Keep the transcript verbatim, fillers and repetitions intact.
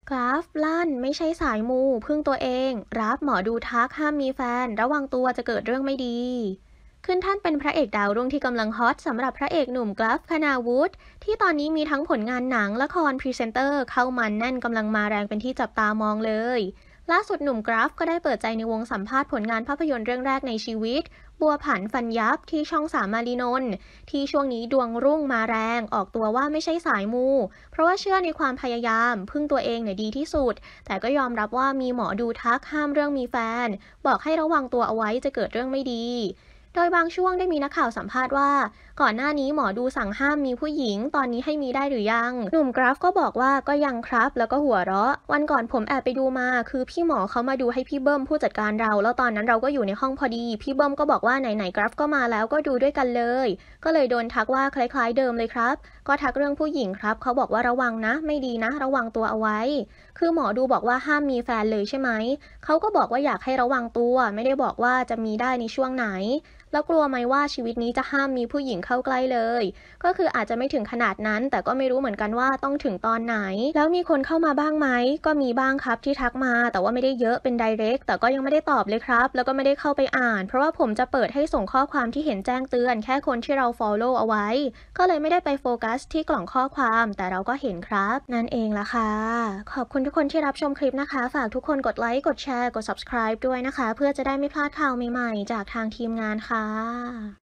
กราฟลั่นไม่ใช่สายมูพึ่งตัวเองรับหมอดูทักห้ามมีแฟนระวังตัวจะเกิดเรื่องไม่ดีขึ้นท่านเป็นพระเอกดาวรุ่งที่กำลังฮอตสำหรับพระเอกหนุ่มกราฟคณาวุฒิที่ตอนนี้มีทั้งผลงานหนังละครพรีเซนเตอร์เข้ามาแน่นกำลังมาแรงเป็นที่จับตามองเลยล่าสุดหนุ่มกราฟก็ได้เปิดใจในวงสัมภาษณ์ผลงานภาพยนตร์เรื่องแรกในชีวิตบัวผันฟันยับที่ช่องสามมารีนนท์ที่ช่วงนี้ดวงรุ่งมาแรงออกตัวว่าไม่ใช่สายมูเพราะว่าเชื่อในความพยายามพึ่งตัวเองเนี่ยดีที่สุดแต่ก็ยอมรับว่ามีหมอดูทักห้ามเรื่องมีแฟนบอกให้ระวังตัวเอาไว้จะเกิดเรื่องไม่ดีโดยบางช่วงได้มีนักข่าวสัมภาษณ์ว่าก่อนหน้านี้หมอดูสั่งห้ามมีผู้หญิงตอนนี้ให้มีได้หรือยังหนุ่มกราฟก็บอกว่าก็ยังครับแล้วก็หัวเราะวันก่อนผมแอบไปดูมาคือพี่หมอเขามาดูให้พี่เบิ้มผู้จัดการเราแล้วตอนนั้นเราก็อยู่ในห้องพอดีพี่เบิ้มก็บอกว่าไหนๆกราฟก็มาแล้วก็ดูด้วยกันเลยก็เลยโดนทักว่าคล้ายๆเดิมเลยครับก็ทักเรื่องผู้หญิงครับเขาบอกว่าระวังนะไม่ดีนะระวังตัวเอาไว้คือหมอดูบอกว่าห้ามมีแฟนเลยใช่ไหมเขาก็บอกว่าอยากให้ระวังตัวไม่ได้บอกว่าจะมีได้ในช่วงไหนแล้วกลัวไหมว่าชีวิตนี้จะห้ามมีผู้หญิงเข้าใกล้เลยก็คืออาจจะไม่ถึงขนาดนั้นแต่ก็ไม่รู้เหมือนกันว่าต้องถึงตอนไหนแล้วมีคนเข้ามาบ้างไหมก็มีบ้างครับที่ทักมาแต่ว่าไม่ได้เยอะเป็นไดเรกแต่ก็ยังไม่ได้ตอบเลยครับแล้วก็ไม่ได้เข้าไปอ่านเพราะว่าผมจะเปิดให้ส่งข้อความที่เห็นแจ้งเตือนแค่คนที่เรา follow เอาไว้ก็เลยไม่ได้ไปโฟกัสที่กล่องข้อความแต่เราก็เห็นครับนั่นเองล่ะค่ะขอบคุณทุกคนที่รับชมคลิปนะคะฝากทุกคนกดไลค์กดแชร์กด subscribe ด้วยนะคะเพื่อจะได้ไม่พลาดข่าวใหม่ๆจากทางทีมงานค่ะ